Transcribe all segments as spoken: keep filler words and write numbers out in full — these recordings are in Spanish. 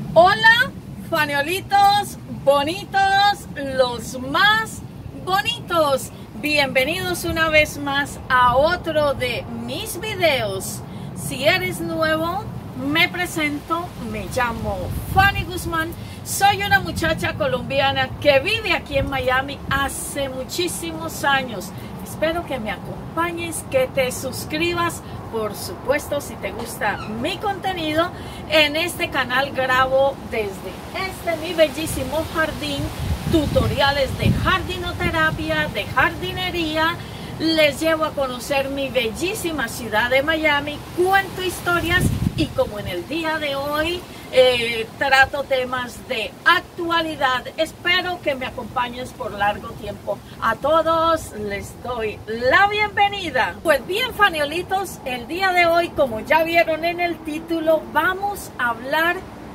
Hola, faniolitos bonitos, los más bonitos. Bienvenidos una vez más a otro de mis videos. Si eres nuevo, me presento, me llamo Fanny Guzmán. Soy una muchacha colombiana que vive aquí en Miami hace muchísimos años. Espero que me acompañes, que te suscribas. Por supuesto, si te gusta mi contenido, en este canal grabo desde este mi bellísimo jardín tutoriales de jardinoterapia, de jardinería. Les llevo a conocer mi bellísima ciudad de Miami, cuento historias y como en el día de hoy eh, trato temas de actualidad. Espero que me acompañes por largo tiempo. A todos les doy la bienvenida. Pues bien, faniolitos, el día de hoy, como ya vieron en el título, vamos a hablar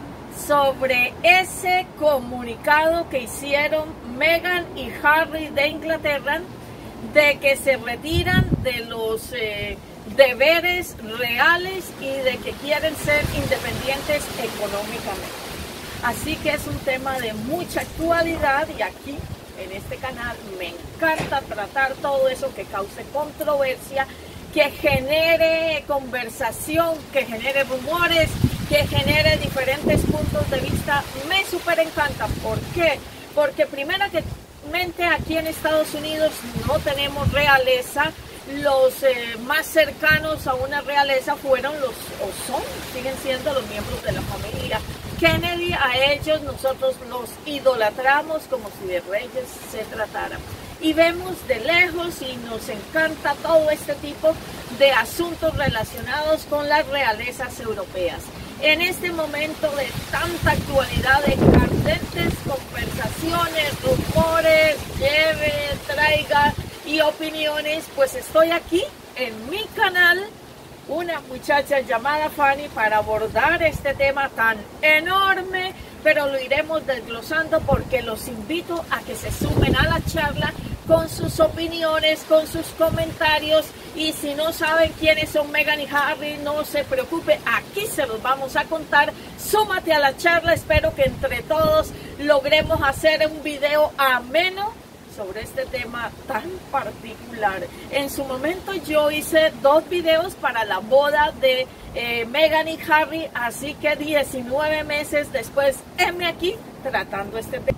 sobre ese comunicado que hicieron Meghan y Harry de Inglaterra de que se retiran de los eh, deberes reales y de que quieren ser independientes económicamente. Así que es un tema de mucha actualidad y aquí en este canal me encanta tratar todo eso que cause controversia, que genere conversación, que genere rumores, que genere diferentes puntos de vista. Me súper encanta. ¿Por qué? Porque primero que aquí en Estados Unidos no tenemos realeza. Los eh, más cercanos a una realeza fueron los, o son, siguen siendo los miembros de la familia Kennedy. A ellos nosotros los idolatramos como si de reyes se tratara. Y vemos de lejos y nos encanta todo este tipo de asuntos relacionados con las realezas europeas. En este momento de tanta actualidad, de candentes conversaciones, rumores, lleve, traiga y opiniones, pues estoy aquí en mi canal, una muchacha llamada Fanny, para abordar este tema tan enorme, pero lo iremos desglosando porque los invito a que se sumen a la charla con sus opiniones, con sus comentarios. Y si no saben quiénes son Meghan y Harry, no se preocupe, aquí se los vamos a contar. Súmate a la charla, espero que entre todos logremos hacer un video ameno sobre este tema tan particular. En su momento yo hice dos videos para la boda de eh, Meghan y Harry, así que diecinueve meses después, heme aquí tratando este tema.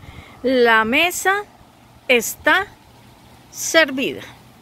La mesa está servida.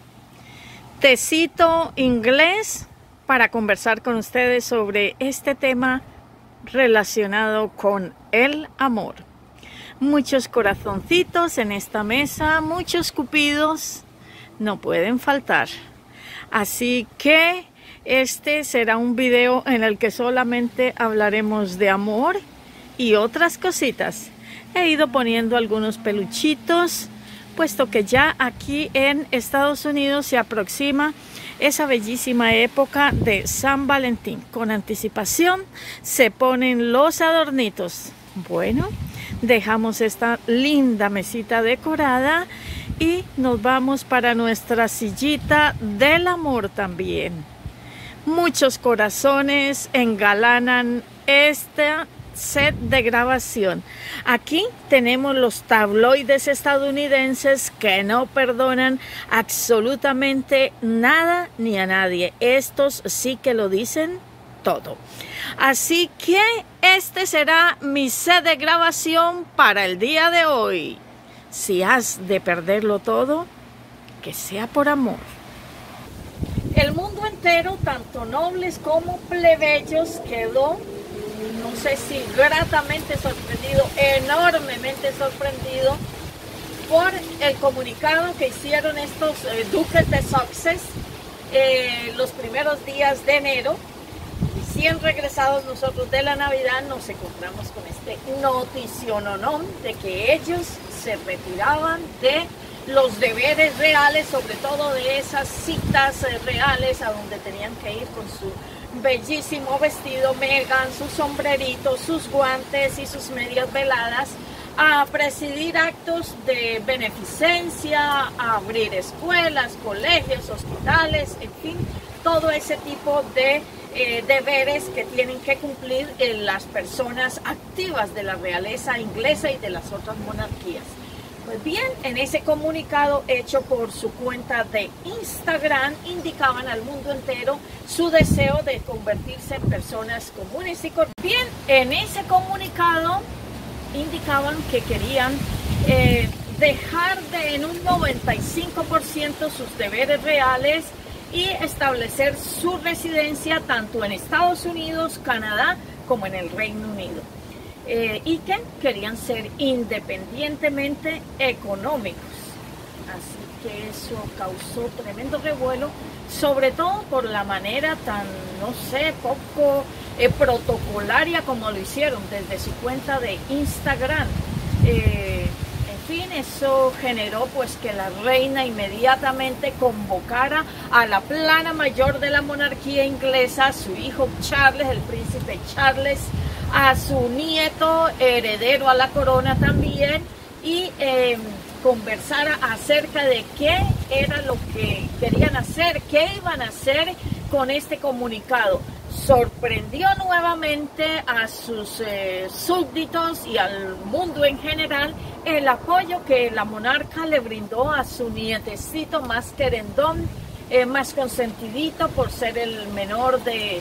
Tecito inglés para conversar con ustedes sobre este tema relacionado con el amor. Muchos corazoncitos en esta mesa, muchos cupidos, no pueden faltar. Así que este será un video en el que solamente hablaremos de amor y otras cositas. He ido poniendo algunos peluchitos, puesto que ya aquí en Estados Unidos se aproxima esa bellísima época de San Valentín. Con anticipación se ponen los adornitos. Bueno, dejamos esta linda mesita decorada y nos vamos para nuestra sillita del amor también. Muchos corazones engalanan esta set de grabación. Aquí tenemos los tabloides estadounidenses que no perdonan absolutamente nada ni a nadie. Estos sí que lo dicen todo. Así que este será mi set de grabación para el día de hoy. Si has de perderlo todo, que sea por amor. El mundo entero, tanto nobles como plebeyos, quedó, no sé si gratamente sorprendido, enormemente sorprendido por el comunicado que hicieron estos eh, duques de Sussex eh, los primeros días de enero. Recién regresados nosotros de la Navidad nos encontramos con este noticiononón de que ellos se retiraban de los deberes reales, sobre todo de esas citas eh, reales a donde tenían que ir con su bellísimo vestido Meghan, su sombrerito, sus guantes y sus medias veladas, a presidir actos de beneficencia, a abrir escuelas, colegios, hospitales, en fin, todo ese tipo de eh, deberes que tienen que cumplir eh, las personas activas de la realeza inglesa y de las otras monarquías. Pues bien, en ese comunicado hecho por su cuenta de Instagram, indicaban al mundo entero su deseo de convertirse en personas comunes y corrientes. Bien, en ese comunicado indicaban que querían eh, dejar de en un noventa y cinco por ciento sus deberes reales y establecer su residencia tanto en Estados Unidos, Canadá, como en el Reino Unido. Eh, y que querían ser independientemente económicos. Así que eso causó tremendo revuelo, sobre todo por la manera tan, no sé, poco eh, protocolaria como lo hicieron desde su cuenta de Instagram. Eh, en fin, eso generó pues que la reina inmediatamente convocara a la plana mayor de la monarquía inglesa, a su hijo Charles, el príncipe Charles, a su nieto heredero a la corona también, y eh, conversara acerca de qué era lo que querían hacer, qué iban a hacer con este comunicado. Sorprendió nuevamente a sus eh, súbditos y al mundo en general el apoyo que la monarca le brindó a su nietecito más querendón, eh, más consentidito por ser el menor de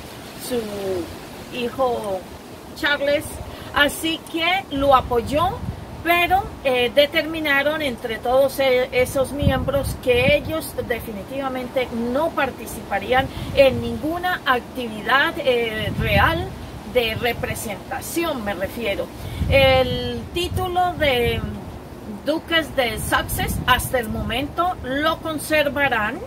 su hijo Charles, así que lo apoyó, pero eh, determinaron entre todos esos miembros que ellos definitivamente no participarían en ninguna actividad eh, real de representación, me refiero. El título de duques de Sussex hasta el momento lo conservarán,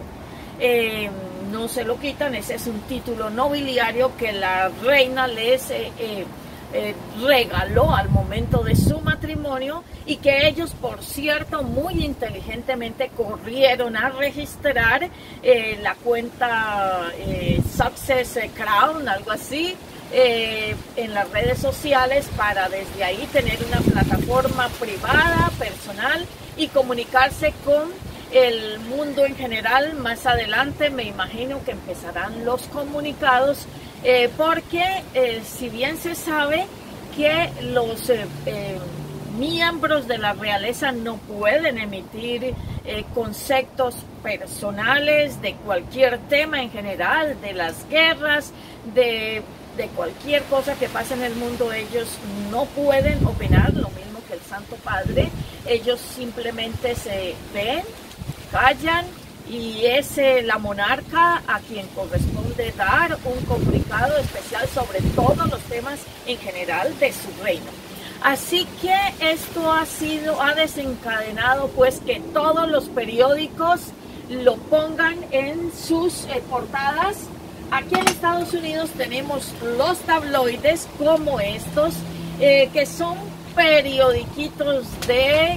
eh, no se lo quitan. Ese es un título nobiliario que la reina les eh, eh, eh, regaló al momento de su matrimonio, y que ellos, por cierto, muy inteligentemente corrieron a registrar eh, la cuenta eh, Sussex Crown, algo así, eh, en las redes sociales, para desde ahí tener una plataforma privada, personal, y comunicarse con el mundo en general. Más adelante me imagino que empezarán los comunicados, eh, porque eh, si bien se sabe que los eh, eh, miembros de la realeza no pueden emitir eh, conceptos personales de cualquier tema en general, de las guerras, de, de cualquier cosa que pase en el mundo, ellos no pueden opinar, lo mismo que el Santo Padre. Ellos simplemente se ven, callan, y es eh, la monarca a quien corresponde dar un comunicado especial sobre todos los temas en general de su reino. Así que esto ha sido, ha desencadenado pues que todos los periódicos lo pongan en sus eh, portadas. Aquí en Estados Unidos tenemos los tabloides como estos, eh, que son periodiquitos de,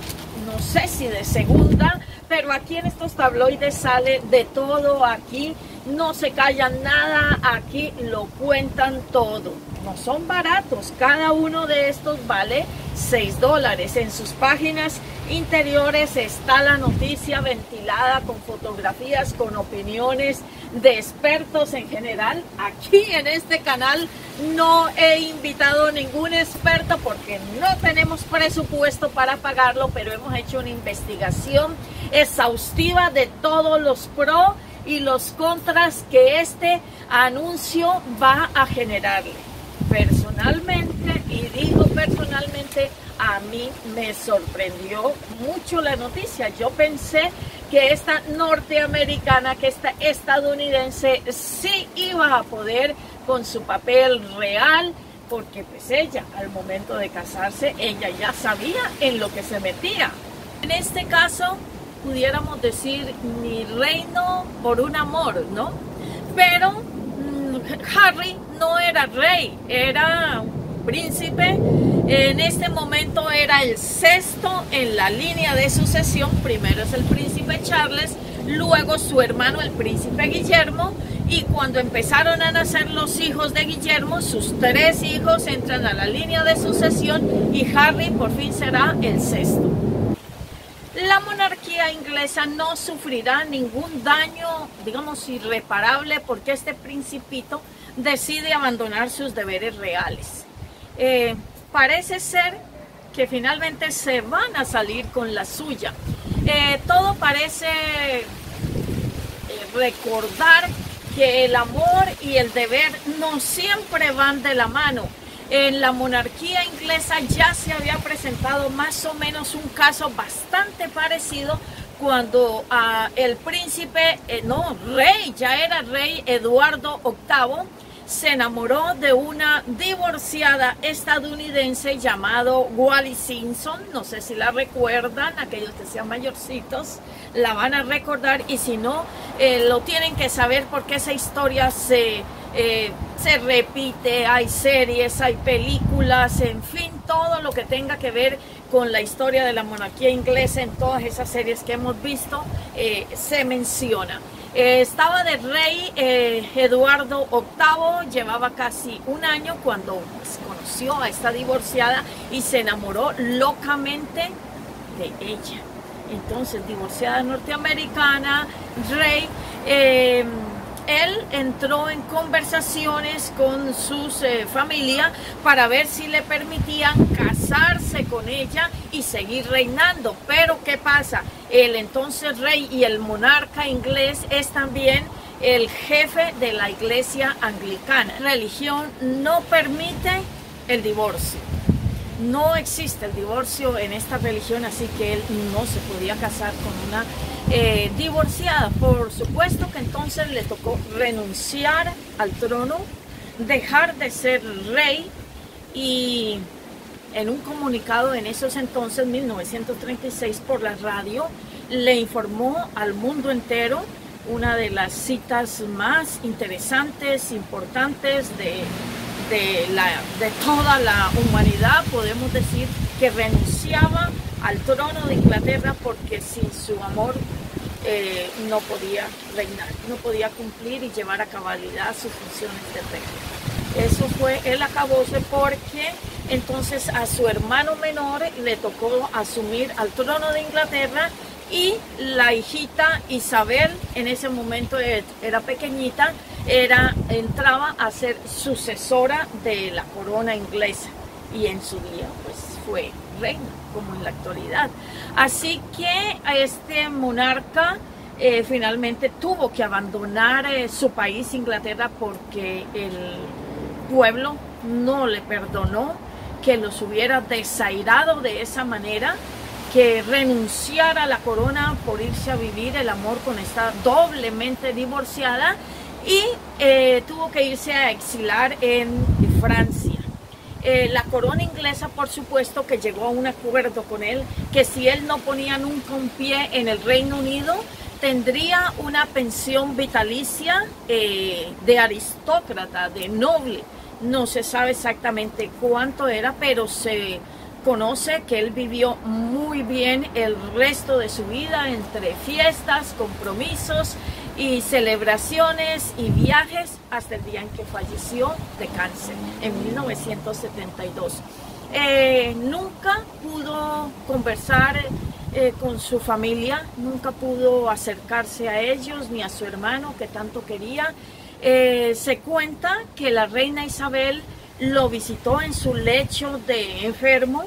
no sé si de segunda, pero aquí en estos tabloides sale de todo. Aquí no se callan nada, aquí lo cuentan todo. No son baratos, cada uno de estos vale seis dólares. En sus páginas interiores está la noticia ventilada con fotografías, con opiniones de expertos en general. Aquí en este canal no he invitado a ningún experto porque no tenemos presupuesto para pagarlo, pero hemos hecho una investigación exhaustiva de todos los pros y los contras que este anuncio va a generarle. Personalmente, y digo personalmente, a mí me sorprendió mucho la noticia. Yo pensé que esta norteamericana, que esta estadounidense sí iba a poder con su papel real, porque pues ella al momento de casarse, ella ya sabía en lo que se metía. En este caso pudiéramos decir mi reino por un amor, ¿no? Pero mmm, Harry no era rey, era un príncipe. En este momento era el sexto en la línea de sucesión. Primero es el príncipe Charles, luego su hermano el príncipe Guillermo, y cuando empezaron a nacer los hijos de Guillermo, sus tres hijos entran a la línea de sucesión y Harry por fin será el sexto. La monarquía inglesa no sufrirá ningún daño, digamos, irreparable, porque este principito decide abandonar sus deberes reales. Eh, parece ser que finalmente se van a salir con la suya. Eh, todo parece eh, recordar que el amor y el deber no siempre van de la mano. En la monarquía inglesa ya se había presentado más o menos un caso bastante parecido cuando uh, el príncipe, eh, no, rey, ya era rey Eduardo octavo, se enamoró de una divorciada estadounidense llamado Wallis Simpson. No sé si la recuerdan, aquellos que sean mayorcitos la van a recordar, y si no, eh, lo tienen que saber porque esa historia se, eh, se repite. Hay series, hay películas, en fin, todo lo que tenga que ver con la historia de la monarquía inglesa en todas esas series que hemos visto eh, se menciona. Eh, estaba de rey eh, Eduardo octavo, llevaba casi un año cuando pues, conoció a esta divorciada y se enamoró locamente de ella. Entonces, divorciada norteamericana, rey, eh, él entró en conversaciones con su eh, familia para ver si le permitían casarse con ella y seguir reinando. Pero ¿qué pasa? El entonces rey y el monarca inglés es también el jefe de la iglesia anglicana. La religión no permite el divorcio. No existe el divorcio en esta religión, así que él no se podía casar con una eh, divorciada. Por supuesto que entonces le tocó renunciar al trono, dejar de ser rey, y en un comunicado en esos entonces, mil novecientos treinta y seis, por la radio, le informó al mundo entero, una de las citas más interesantes, importantes de De, la, de toda la humanidad, podemos decir que renunciaba al trono de Inglaterra porque sin su amor eh, no podía reinar, no podía cumplir y llevar a cabalidad sus funciones de rey. Eso fue el acabose, porque entonces a su hermano menor le tocó asumir al trono de Inglaterra, y la hijita Isabel, en ese momento era pequeñita, era, entraba a ser sucesora de la corona inglesa, y en su día pues fue reina, como en la actualidad. Así que este monarca eh, finalmente tuvo que abandonar eh, su país, Inglaterra, porque el pueblo no le perdonó que los hubiera desairado de esa manera, que renunciara a la corona por irse a vivir el amor con esta doblemente divorciada, y eh, tuvo que irse a exilar en Francia. Eh, la corona inglesa, por supuesto, que llegó a un acuerdo con él, que si él no ponía nunca un pie en el Reino Unido, tendría una pensión vitalicia eh, de aristócrata, de noble. No se sabe exactamente cuánto era, pero se conoce que él vivió muy bien el resto de su vida entre fiestas, compromisos y celebraciones y viajes, hasta el día en que falleció de cáncer en mil novecientos setenta y dos. Eh, nunca pudo conversar eh, con su familia, nunca pudo acercarse a ellos ni a su hermano que tanto quería. Eh, se cuenta que la reina Isabel lo visitó en su lecho de enfermo,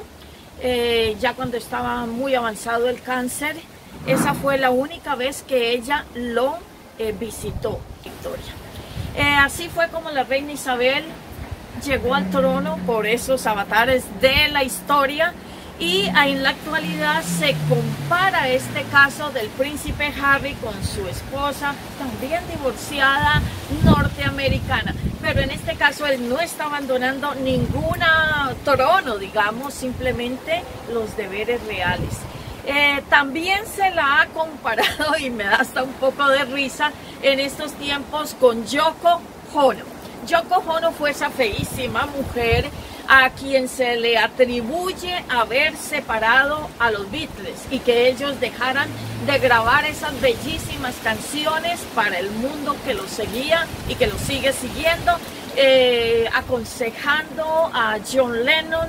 eh, ya cuando estaba muy avanzado el cáncer. Esa fue la única vez que ella lo eh, visitó, Victoria. Eh, así fue como la reina Isabel llegó al trono por esos avatares de la historia, y en la actualidad se compara este caso del príncipe Harry con su esposa, también divorciada, norteamericana. Pero en este caso él no está abandonando ningún trono, digamos, simplemente los deberes reales. Eh, también se la ha comparado, y me da hasta un poco de risa en estos tiempos, con Yoko Ono. Yoko Ono fue esa feísima mujer a quien se le atribuye haber separado a los Beatles y que ellos dejaran de grabar esas bellísimas canciones para el mundo que los seguía y que los sigue siguiendo, eh, aconsejando a John Lennon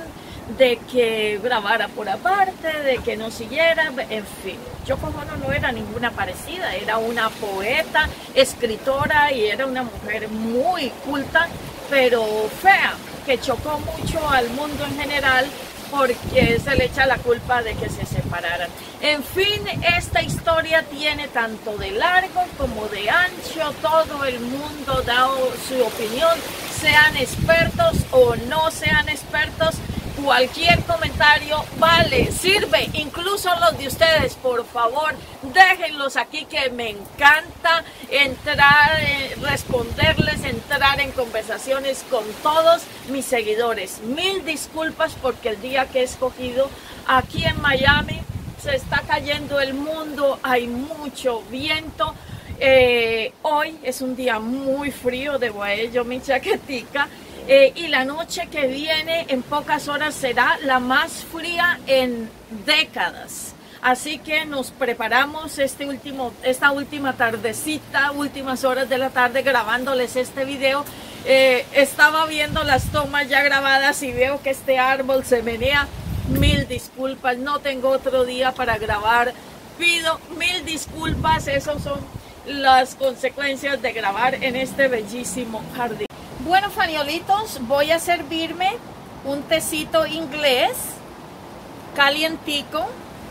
de que grabara por aparte, de que no siguiera, en fin. Yoko Ono no era ninguna parecida, era una poeta, escritora y era una mujer muy culta, pero fea, que chocó mucho al mundo en general porque se le echa la culpa de que se separaran. En fin, esta historia tiene tanto de largo como de ancho, todo el mundo ha dado su opinión, sean expertos o no sean expertos, cualquier comentario vale, sirve, incluso los de ustedes, por favor, déjenlos aquí que me encanta entrar, eh, responderles, entrar en conversaciones con todos mis seguidores. Mil disculpas porque el día que he escogido aquí en Miami se está cayendo el mundo, hay mucho viento. Eh, hoy es un día muy frío, debo a ello mi chaquetica. Eh, y la noche que viene en pocas horas será la más fría en décadas. Así que nos preparamos este último, esta última tardecita, últimas horas de la tarde grabándoles este video. Eh, estaba viendo las tomas ya grabadas y veo que este árbol se menea. Mil disculpas, no tengo otro día para grabar. Pido mil disculpas, esas son las consecuencias de grabar en este bellísimo jardín. Bueno, faniolitos, voy a servirme un tecito inglés calientico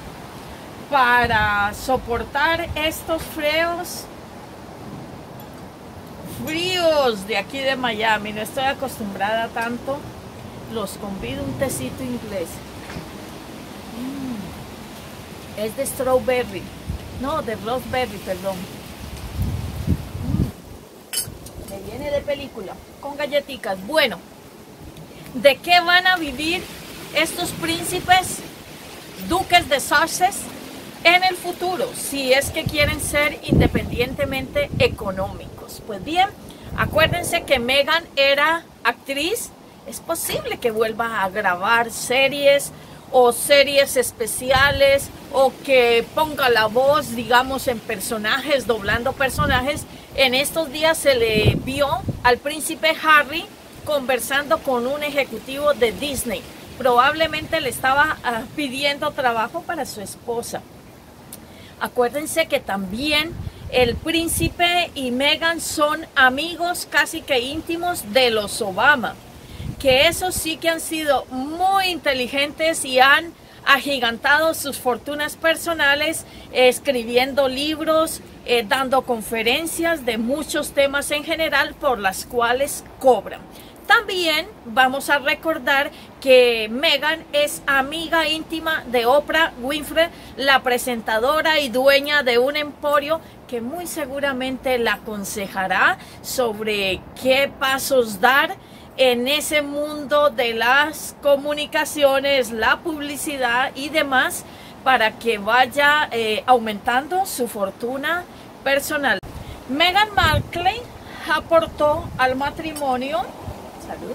para soportar estos fríos fríos de aquí de Miami. No estoy acostumbrada a tanto. Los convido un tecito inglés. Mm. Es de strawberry, no, de raspberry, perdón. Viene de película, con galletitas. Bueno, ¿de qué van a vivir estos príncipes, duques de Sussex en el futuro? Si es que quieren ser independientemente económicos. Pues bien, acuérdense que Meghan era actriz. Es posible que vuelva a grabar series o series especiales o que ponga la voz, digamos, en personajes, doblando personajes. En estos días se le vio al príncipe Harry conversando con un ejecutivo de Disney. Probablemente le estaba uh, pidiendo trabajo para su esposa. Acuérdense que también el príncipe y Meghan son amigos casi que íntimos de los Obama. Que esos sí que han sido muy inteligentes y han agigantado sus fortunas personales, eh, escribiendo libros, eh, dando conferencias de muchos temas en general por las cuales cobran. También vamos a recordar que Meghan es amiga íntima de Oprah Winfrey, la presentadora y dueña de un emporio que muy seguramente la aconsejará sobre qué pasos dar en ese mundo de las comunicaciones, la publicidad y demás, para que vaya eh, aumentando su fortuna personal. Meghan Markle aportó al matrimonio, salud,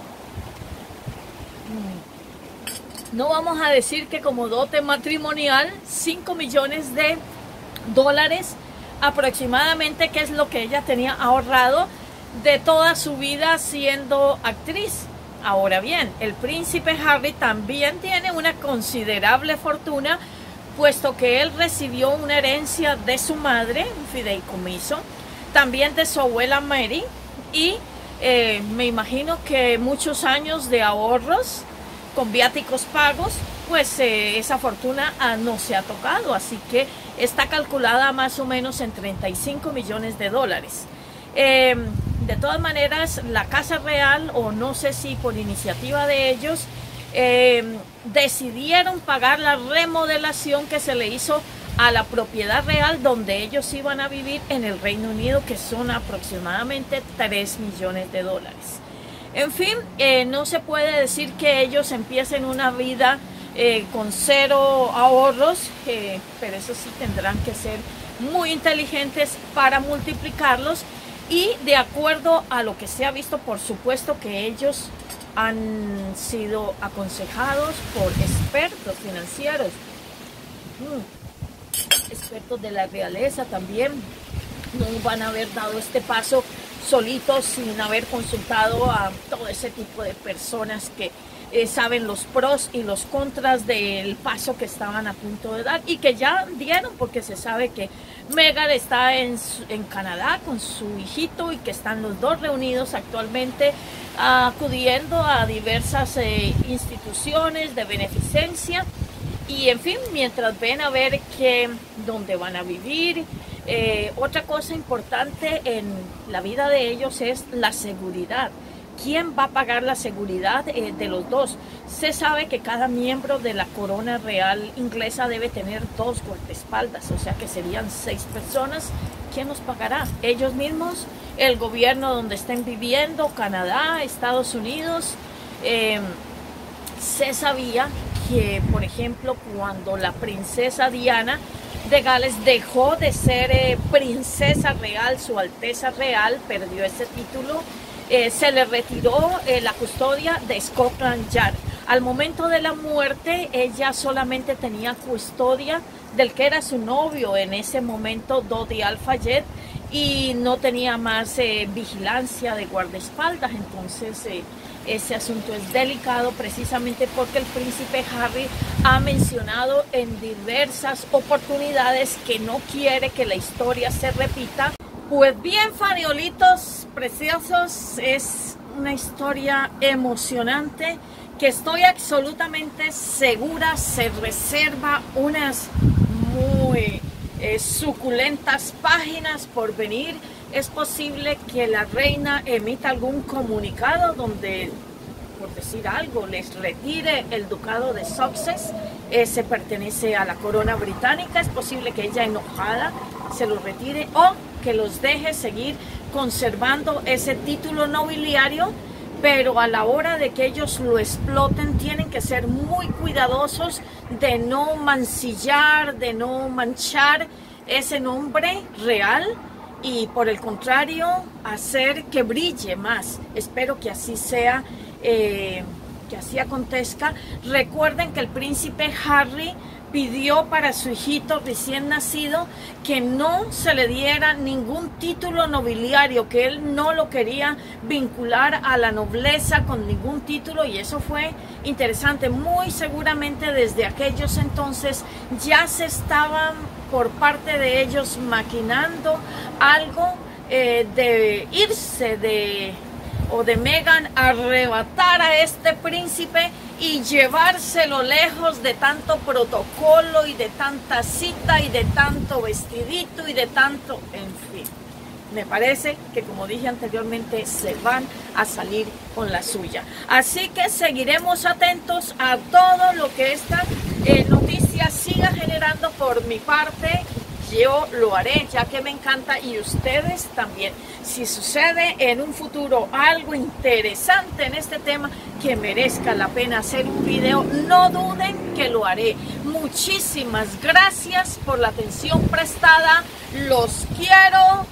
no vamos a decir que como dote matrimonial, cinco millones de dólares aproximadamente, que es lo que ella tenía ahorrado de toda su vida siendo actriz. Ahora bien, el príncipe Harry también tiene una considerable fortuna, puesto que él recibió una herencia de su madre, un fideicomiso, también de su abuela Mary, y eh, me imagino que muchos años de ahorros con viáticos pagos, pues eh, esa fortuna ah, no se ha tocado, así que está calculada más o menos en treinta y cinco millones de dólares. Eh, de todas maneras, la Casa Real, o no sé si por iniciativa de ellos, eh, decidieron pagar la remodelación que se le hizo a la propiedad real donde ellos iban a vivir en el Reino Unido, que son aproximadamente tres millones de dólares. En fin, eh, no se puede decir que ellos empiecen una vida eh, con cero ahorros, eh, pero eso sí tendrán que ser muy inteligentes para multiplicarlos. Y de acuerdo a lo que se ha visto, por supuesto que ellos han sido aconsejados por expertos financieros, mm, expertos de la realeza también. No van a haber dado este paso solitos sin haber consultado a todo ese tipo de personas que eh, saben los pros y los contras del paso que estaban a punto de dar y que ya dieron, porque se sabe que Meghan está en, en Canadá con su hijito y que están los dos reunidos actualmente acudiendo a diversas eh, instituciones de beneficencia y en fin, mientras ven a ver que, dónde van a vivir. Eh, otra cosa importante en la vida de ellos es la seguridad. ¿Quién va a pagar la seguridad eh, de los dos? Se sabe que cada miembro de la corona real inglesa debe tener dos guardaespaldas, o sea que serían seis personas. ¿Quién los pagará? ¿Ellos mismos? ¿El gobierno donde estén viviendo? ¿Canadá? ¿Estados Unidos? Eh, se sabía que, por ejemplo, cuando la princesa Diana de Gales dejó de ser eh, princesa real, su Alteza Real, perdió ese título, eh, se le retiró eh, la custodia de Scotland Yard. Al momento de la muerte, ella solamente tenía custodia del que era su novio en ese momento, Dodi Al-Fayed, y no tenía más eh, vigilancia de guardaespaldas. Entonces eh, ese asunto es delicado precisamente porque el príncipe Harry ha mencionado en diversas oportunidades que no quiere que la historia se repita. Pues bien, faniolitos preciosos, es una historia emocionante que estoy absolutamente segura se reserva unas muy eh, suculentas páginas por venir. Es posible que la reina emita algún comunicado donde, por decir algo, les retire el ducado de Sussex. Ese pertenece a la corona británica. Es posible que ella, enojada, se lo retire o que los deje seguir conservando ese título nobiliario, pero a la hora de que ellos lo exploten tienen que ser muy cuidadosos de no mancillar, de no manchar ese nombre real y por el contrario hacer que brille más. Espero que así sea, eh, que así acontezca. Recuerden que el príncipe Harry pidió para su hijito recién nacido que no se le diera ningún título nobiliario, que él no lo quería vincular a la nobleza con ningún título, y eso fue interesante. Muy seguramente desde aquellos entonces ya se estaban por parte de ellos maquinando algo eh, de irse de o de Meghan, arrebatar a este príncipe y llevárselo lejos de tanto protocolo y de tanta cita y de tanto vestidito y de tanto, en fin. Me parece que, como dije anteriormente, se van a salir con la suya. Así que seguiremos atentos a todo lo que esta eh, noticia siga generando. Por mi parte, yo lo haré, ya que me encanta, y ustedes también. Si sucede en un futuro algo interesante en este tema que merezca la pena hacer un video, no duden que lo haré. Muchísimas gracias por la atención prestada. Los quiero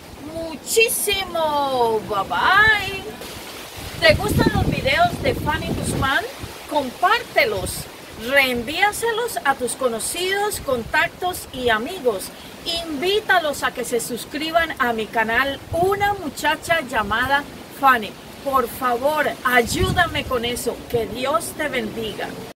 muchísimo. Bye bye. ¿Te gustan los videos de Fanny Guzmán? Compártelos. Reenvíaselos a tus conocidos, contactos y amigos. Invítalos a que se suscriban a mi canal, Una Muchacha Llamada Fanny. Por favor, ayúdame con eso. Que Dios te bendiga.